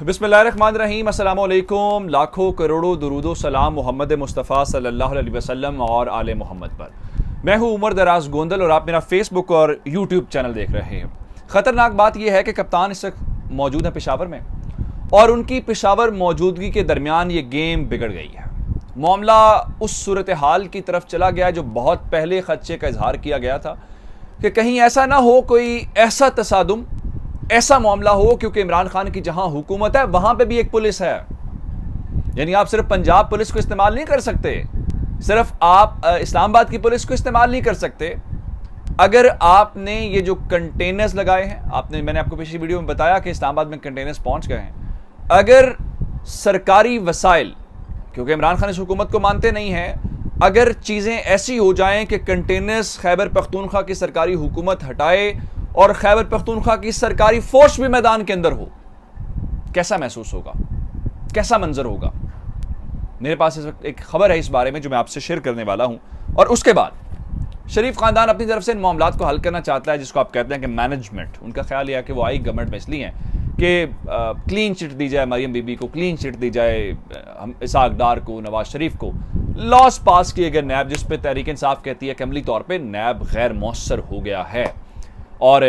बिस्मिल्लाहिर्रहमानिर्रहीम, अस्सलामु अलैकुम। लाखों करोड़ों दुरूदो सलाम मोहम्मद मुस्तफ़ा सल्लल्लाहु अलैहि वसल्लम और आले मोहम्मद पर। मैं हूं उमर दराज गोंदल और आप मेरा फेसबुक और यूट्यूब चैनल देख रहे हैं। ख़तरनाक बात यह है कि कप्तान इस वक्त मौजूद है पेशावर में और उनकी पेशावर मौजूदगी के दरमियान ये गेम बिगड़ गई है। मामला उस सूरत हाल की तरफ चला गया जो बहुत पहले खदशे का इजहार किया गया था कि कहीं ऐसा ना हो, कोई ऐसा तसादुम, ऐसा मामला हो, क्योंकि इमरान खान की जहां हुकूमत है वहां पे भी एक पुलिस है। यानी आप सिर्फ पंजाब पुलिस को इस्तेमाल नहीं कर सकते, सिर्फ आप इस्लामाबाद की पुलिस को इस्तेमाल नहीं कर सकते। अगर आपने ये जो कंटेनर्स लगाए हैं, मैंने आपको पिछली वीडियो में बताया कि इस्लामाबाद में कंटेनर्स पहुंच गए हैं। अगर सरकारी वसाइल, क्योंकि इमरान खान इस हुकूमत को मानते नहीं हैं, अगर चीज़ें ऐसी हो जाएं कि कंटेनर्स खैबर पख्तूनख्वा की सरकारी हुकूमत हटाए और खैबर पख्तूनख्वा की सरकारी फोर्स भी मैदान के अंदर हो, कैसा महसूस होगा, कैसा मंजर होगा। मेरे पास इस वक्त एक खबर है इस बारे में जो मैं आपसे शेयर करने वाला हूं। और उसके बाद शरीफ खानदान अपनी तरफ से इन मामलात को हल करना चाहता है, जिसको आप कहते हैं कि मैनेजमेंट। उनका ख्याल यह है कि वो आई गवर्नमेंट में इसलिए हैं कि क्लीन चिट दी जाए, मरियम बीबी को क्लीन चिट दी जाए, इसाक डार को, नवाज शरीफ को। लॉस पास किए गए नैब, जिस पर तहरीक इंसाफ कहती है कि अमली तौर पर नैब गैर मौसर हो गया है। और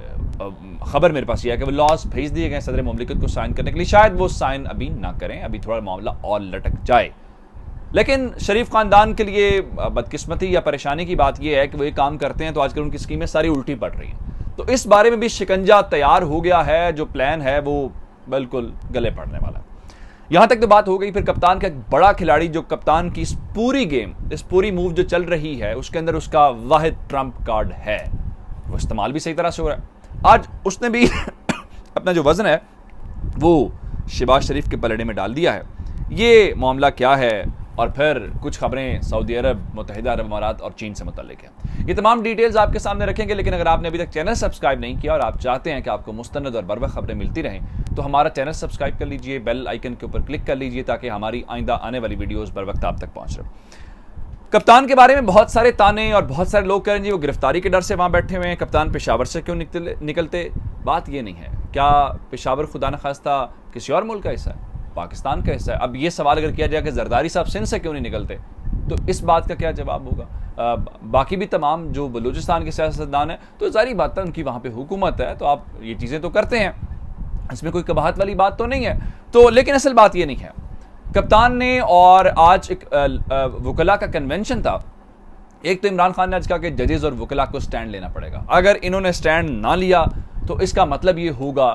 ख़बर मेरे पास यह है कि वो लॉज भेज दिए गए सदर मुमलिकत को साइन करने के लिए। शायद वो साइन अभी ना करें, अभी थोड़ा मामला और लटक जाए। लेकिन शरीफ खानदान के लिए बदकिस्मती या परेशानी की बात यह है कि वो ये काम करते हैं तो आजकल उनकी स्कीमें सारी उल्टी पड़ रही हैं। तो इस बारे में भी शिकंजा तैयार हो गया है, जो प्लान है वो बिल्कुल गले पड़ने वाला है। यहां तक तो बात हो गई। फिर कप्तान का एक बड़ा खिलाड़ी, जो कप्तान की इस पूरी गेम, इस पूरी मूव जो चल रही है, उसके अंदर उसका वाहिद ट्रम्प कार्ड है, वो इस्तेमाल भी सही तरह से हो रहा है। आज उसने भी अपना जो वजन है वो शहबाज शरीफ के पलड़े में डाल दिया है। ये मामला क्या है, और फिर कुछ खबरें सऊदी अरब, मुत्तहिदा अरब अमारात और चीन से मुतल्लिक है। ये तमाम डिटेल्स आपके सामने रखेंगे। लेकिन अगर आपने अभी तक चैनल सब्सक्राइब नहीं किया और आप चाहते हैं कि आपको मुस्तनद और बरवक्त खबरें मिलती रहें, तो हमारा चैनल सब्सक्राइब कर लीजिए, बेल आइकन के ऊपर क्लिक कर लीजिए, ताकि हमारी आइंदा आने वाली वीडियोज़ बर वक्त आप तक पहुँच रहे। कप्तान के बारे में बहुत सारे ताने और बहुत सारे लोग कह रहे हैं जी वो गिरफ्तारी के डर से वहां बैठे हुए हैं, कप्तान पेशावर से क्यों निकलते। बात ये नहीं है। क्या पेशावर खुदा न खास्ता किसी और मुल्क का हिस्सा है, पाकिस्तान का हिस्सा है? अब ये सवाल अगर किया जाए कि जरदारी साहब सिंध से क्यों नहीं निकलते, तो इस बात का क्या जवाब होगा? बाकी भी तमाम जो बलूचिस्तान के सियासतदान है, तो जारी बात है उनकी वहाँ पर हुकूमत है, तो आप ये चीज़ें तो करते हैं, इसमें कोई कबाहत वाली बात तो नहीं है। तो लेकिन असल बात ये नहीं है। कप्तान ने, और आज एक वकला का कन्वेंशन था, एक तो इमरान खान ने आज कहा कि जजेस और वकला को स्टैंड लेना पड़ेगा। अगर इन्होंने स्टैंड ना लिया तो इसका मतलब ये होगा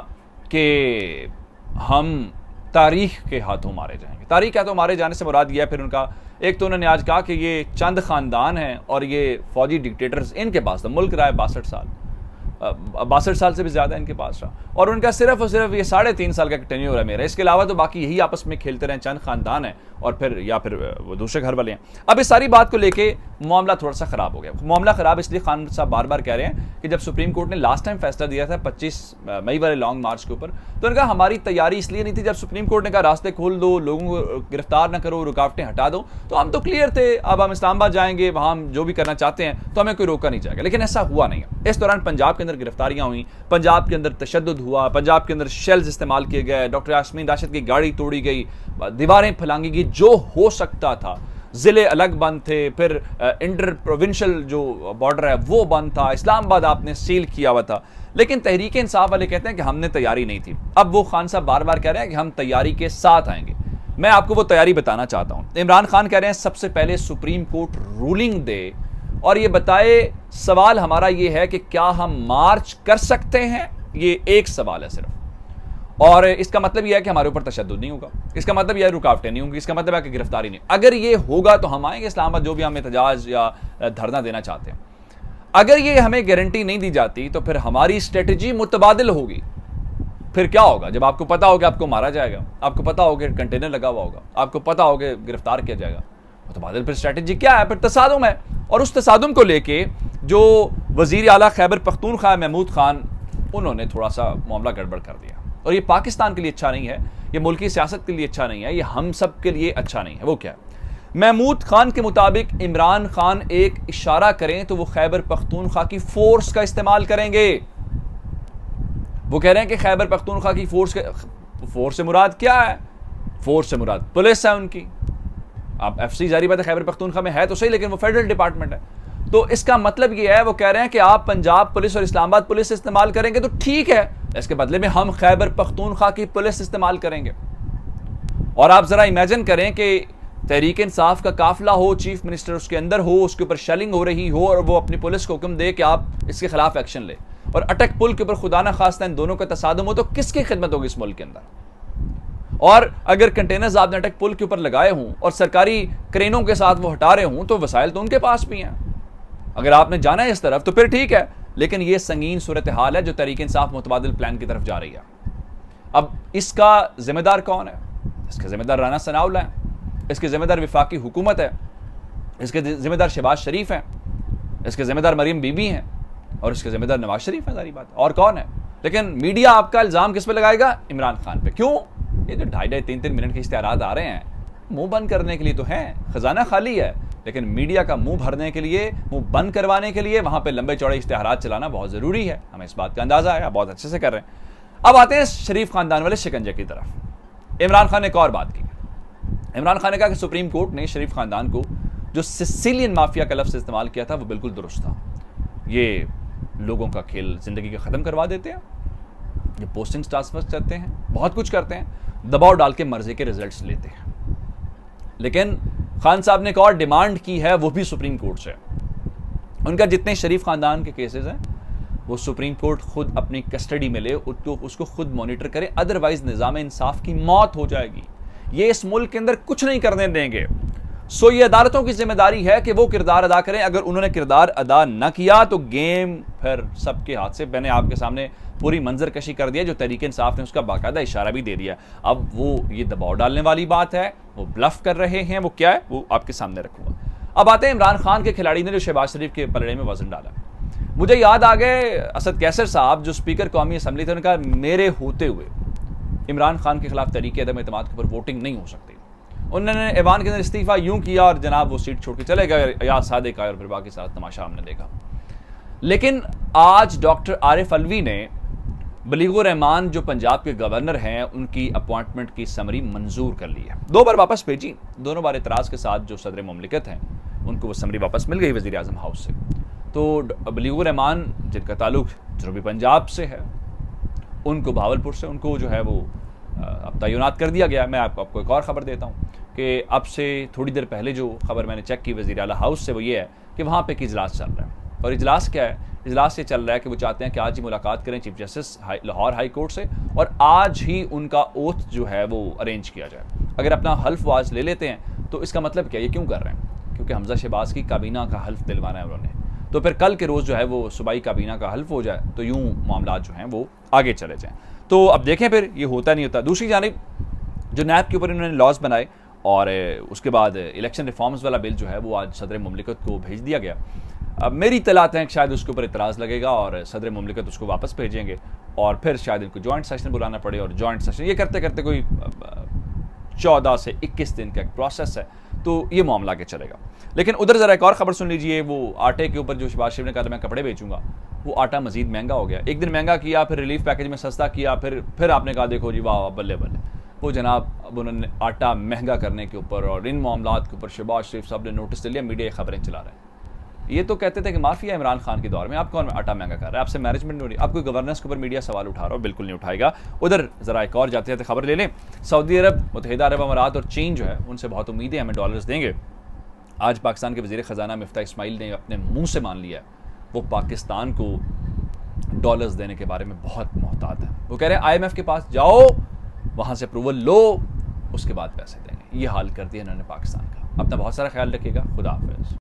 कि हम तारीख के हाथों मारे जाएंगे। तारीख के हाथों मारे जाने से मुराद यह है, फिर उनका एक तो उन्होंने आज कहा कि ये चंद खानदान हैं और ये फौजी डिक्टेटर्स, इनके पास था मुल्क रहा है 62 साल, 62 साल से भी ज़्यादा इनके पास रहा, और उनका सिर्फ और सिर्फ ये 3.5 साल का टेन्योर है मेरा। इसके अलावा तो बाकी यही आपस में खेलते रहे, चंद खानदान है और फिर या फिर वो दूसरे घर वाले हैं। अब इस सारी बात को लेके मामला थोड़ा सा ख़राब हो गया। मामला ख़राब इसलिए खान साहब बार बार कह रहे हैं कि जब सुप्रीम कोर्ट ने लास्ट टाइम फैसला दिया था 25 मई वाले लॉन्ग मार्च के ऊपर, तो उनका हमारी तैयारी इसलिए नहीं थी। जब सुप्रीम कोर्ट ने कहा रास्ते खोल दो, लोगों को गिरफ्तार न करो, रुकावटें हटा दो, तो हम तो क्लियर थे, अब हम इस्लामाबाद जाएंगे, वहाँ हम जो भी करना चाहते हैं तो हमें कोई रोका नहीं जाएगा। लेकिन ऐसा हुआ नहीं है। इस दौरान पंजाब के अंदर गिरफ्तारियाँ हुई, पंजाब के अंदर तशद्दुद हुआ, पंजाब के अंदर शेल्स इस्तेमाल किए गए, डॉक्टर यास्मीन राशिद की गाड़ी तोड़ी गई, दीवारें फैलांगी गई, जो हो सकता था। जिले अलग बंद थे, फिर इंटर प्रोविंशियल जो बॉर्डर है वो बंद था, इस्लामाबाद आपने सील किया हुआ था। लेकिन तहरीक इंसाफ वाले कहते हैं कि हमने तैयारी नहीं थी। अब वो खान साहब बार बार कह रहे हैं कि हम तैयारी के साथ आएंगे। मैं आपको वो तैयारी बताना चाहता हूं। इमरान खान कह रहे हैं सबसे पहले सुप्रीम कोर्ट रूलिंग दे और ये बताए। सवाल हमारा ये है कि क्या हम मार्च कर सकते हैं, ये एक सवाल है सिर्फ। और इसका मतलब यह है कि हमारे ऊपर तशद्दुद नहीं होगा, इसका मतलब यह रुकावटें नहीं होंगी, इसका मतलब है कि गिरफ्तारी नहीं। अगर ये होगा तो हम आएंगे इस्लामाबाद, जो भी हम एहतजाज या धरना देना चाहते हैं। अगर ये हमें गारंटी नहीं दी जाती तो फिर हमारी स्ट्रेटजी मुतबादिल होगी। फिर क्या होगा? जब आपको पता होगा आपको मारा जाएगा, आपको पता होगा कंटेनर लगा हुआ होगा, आपको पता होगा गिरफ्तार किया जाएगा, मुतबादिल फिर स्ट्रेटजी क्या है? फिर तसादुम है। और उस तसादुम को लेके जो वजीर आला खैबर पख्तूनख्वा महमूद खान, उन्होंने थोड़ा सा मामला गड़बड़ कर दिया। और ये पाकिस्तान के लिए अच्छा नहीं है, ये मुल्की सियासत के लिए अच्छा नहीं है, ये हम सब के लिए अच्छा नहीं है। वो क्या है? महमूद खान के मुताबिक इमरान खान एक इशारा करें तो वो खैबर पख्तूनख्वा की फोर्स का इस्तेमाल करेंगे। वो कह रहे हैं कि खैबर पख्तूनख्वा की फोर्स फोर्स से मुराद क्या है? फोर्स से मुराद पुलिस है उनकी। अब एफसी जारी बात है खैबर पख्तूनख्वा में है तो सही, लेकिन वो फेडरल डिपार्टमेंट है। तो इसका मतलब ये है, वो कह रहे हैं कि आप पंजाब पुलिस और इस्लामाबाद पुलिस इस्तेमाल करेंगे तो ठीक है, इसके बदले में हम खैबर पख्तूनख्वा की पुलिस इस्तेमाल करेंगे। और आप जरा इमेजिन करें कि तहरीक इंसाफ का काफिला हो, चीफ मिनिस्टर उसके अंदर हो, उसके ऊपर शेलिंग हो रही हो और वो अपनी पुलिस को हुक्म दे कि आप इसके खिलाफ एक्शन ले, और अटक पुल के ऊपर खुदा ना खास्ता इन दोनों का तसादुम हो, तो किसकी खिदमत होगी इस मुल्क के अंदर? और अगर कंटेनर्स आपने अटक पुल के ऊपर लगाए हों और सरकारी क्रेनों के साथ वो हटा रहे हों तो वसाइल तो उनके पास भी हैं। अगर आपने जाना है इस तरफ तो फिर ठीक है, लेकिन ये संगीन सूरत हाल है जो तहरीक इंसाफ मुतबादिल प्लान की तरफ जा रही है। अब इसका जिम्मेदार कौन है? इसके जिम्मेदार राना सनाउल्ला है, इसके जिम्मेदार वफाकी हुकूमत है, इसके जिम्मेदार शहबाज शरीफ है, इसके जिम्मेदार मरीम बीबी हैं और इसके जिम्मेदार नवाज शरीफ है, सारी बात। और कौन है? लेकिन मीडिया आपका इल्जाम किस पे लगाएगा? इमरान खान पे। क्यों? ये जो 2.5-3 मिनट के इश्तिहारात आ रहे हैं, मुंह बंद करने के लिए तो हैं, खजाना खाली है, लेकिन मीडिया का मुंह भरने के लिए, मुंह बंद करवाने के लिए वहां पे लंबे चौड़े इश्तिहारात चलाना बहुत जरूरी है। हमें इस बात का अंदाजा है, आप बहुत अच्छे से कर रहे हैं। अब आते हैं शरीफ खानदान वाले शिकंजे की तरफ। इमरान खान ने एक और बात की। इमरान खान ने कहा कि सुप्रीम कोर्ट ने शरीफ खानदान को जो सिसिलियन माफिया का लफ्ज इस्तेमाल किया था वो बिल्कुल दुरुस्त था। ये लोगों का खेल जिंदगी का खत्म करवा देते हैं, ये पोस्टिंग ट्रांसफर करते हैं, बहुत कुछ करते हैं, दबाव डाल के मर्जी के रिजल्ट्स लेते हैं। लेकिन खान साहब ने एक और डिमांड की है, वो भी सुप्रीम कोर्ट से। उनका जितने शरीफ खानदान के केसेस हैं वो सुप्रीम कोर्ट खुद अपनी कस्टडी में ले, उसको खुद मॉनिटर करे, अदरवाइज निजाम इंसाफ की मौत हो जाएगी। ये इस मुल्क के अंदर कुछ नहीं करने देंगे। सो ये अदालतों की जिम्मेदारी है कि वो किरदार अदा करें। अगर उन्होंने किरदार अदा न किया तो गेम फिर सबके हाथ से। मैंने आपके सामने पूरी मंजर कशी कर दिया, जो तहरीक इंसाफ ने उसका बाकायदा इशारा भी दे दिया। अब वो ये दबाव डालने वाली बात है, वो ब्लफ कर रहे हैं, वो क्या है वो आपके सामने रखूंगा। अब आते हैं इमरान खान के खिलाड़ी ने जो शहबाज शरीफ के पलड़े में वजन डाला। मुझे याद आ गए असद कैसर साहब जो स्पीकर कौमी असम्बली थे, उन्होंने कहा मेरे होते हुए इमरान खान के खिलाफ तहरीक अदम एतमाद के ऊपर वोटिंग नहीं हो सकती। उन्होंने ऐवान के अंदर इस्तीफा यूं किया और जनाब वो सीट छोड़ के चले गए, या सादिक आए और फिर बाकी सारा तमाशा हमने देखा। लेकिन आज डॉक्टर आरिफ अलवी ने बलीगुर रहमान जो पंजाब के गवर्नर हैं उनकी अपॉइंटमेंट की समरी मंजूर कर ली है। 2 बार वापस भेजी, दोनों बार इतराज़ के साथ जो सदर मुमलिकत हैं उनको वो समरी वापस मिल गई वज़ीर आज़म हाउस से। तो बलीगुर रहमान जिनका ताल्लुक जनूबी पंजाब से है, उनको भावलपुर से उनको जो है वो अब तैनात कर दिया गया। मैं आपको एक और ख़बर देता हूँ कि अब से थोड़ी देर पहले जो खबर मैंने चेक की वज़ीर आला हाउस से, वो ये है कि वहाँ पे एक इजलास चल रहा है। और इजलास क्या है? इजलास ये चल रहा है कि वो चाहते हैं कि आज ही मुलाकात करें chief justice Lahore High Court से और आज ही उनका ओथ जो है वो अरेंज किया जाए। अगर अपना हल्फ आज ले लेते हैं तो इसका मतलब क्या? ये क्यों कर रहे हैं? क्योंकि हमजा शहबाज की काबीना का हल्फ दिलवाना है उन्होंने। तो फिर कल के रोज़ जो है वो सूबाई काबीना का हल्फ हो जाए तो यूँ मामला जो हैं वो आगे चले जाएँ। तो अब देखें फिर ये होता नहीं होता। दूसरी जानिब जो नैब के ऊपर इन्होंने लॉज बनाए और उसके बाद इलेक्शन रिफॉर्म्स वाला बिल जो है वो आज सदर मुमलिकत को भेज दिया गया। अब मेरी इत्तलात हैं कि शायद उसके ऊपर इतराज़ लगेगा और सदर मुमलिकत उसको वापस भेजेंगे और फिर शायद इनको जॉइंट सेशन बुलाना पड़े और जॉइंट सेशन ये करते करते कोई 14 से 21 दिन का एक प्रोसेस है, तो ये मामला आगे चलेगा। लेकिन उधर ज़रा एक और ख़बर सुन लीजिए। वो आटे के ऊपर जो शहबाज शरीफ ने कहा था मैं कपड़े बेचूंगा, वो आटा मजीद महंगा हो गया। एक दिन महंगा किया, फिर रिलीफ पैकेज में सस्ता किया, फिर आपने कहा देखो जी वाह बल्ले बल्ले। वो जनाब अब उन्होंने आटा महंगा करने के ऊपर और इन मामलात के ऊपर शहबाज शरीफ साहब ने नोटिस ले लिया, मीडिया खबरें चला रहे हैं। ये तो कहते थे कि माफिया इमरान खान के दौर में, आप कौन आटा महंगा कर रहा है? आपसे मैनेजमेंट नहीं हो रही, आपको गवर्नेंस के ऊपर मीडिया सवाल उठा रहा हो, बिल्कुल नहीं उठाएगा। उधर जरा एक और जाते जाते खबर ले लें। सऊदी अरब, मुत्तहिदा अरब अमारात और चीन जो है उनसे बहुत उम्मीदें हमें डॉलर्स देंगे। आज पाकिस्तान के वज़ीर ख़जाना मिफ्ता इस्माइल ने अपने मुँह से मान लिया वो पाकिस्तान को डॉलर्स देने के बारे में बहुत मोहतात है। वो कह रहे हैं IMF के पास जाओ, वहाँ से अप्रूवल लो, उसके बाद पैसे देंगे। ये हाल कर दिया इन्होंने पाकिस्तान का। अपना बहुत सारा ख्याल रखिएगा। खुदा हाफिज़।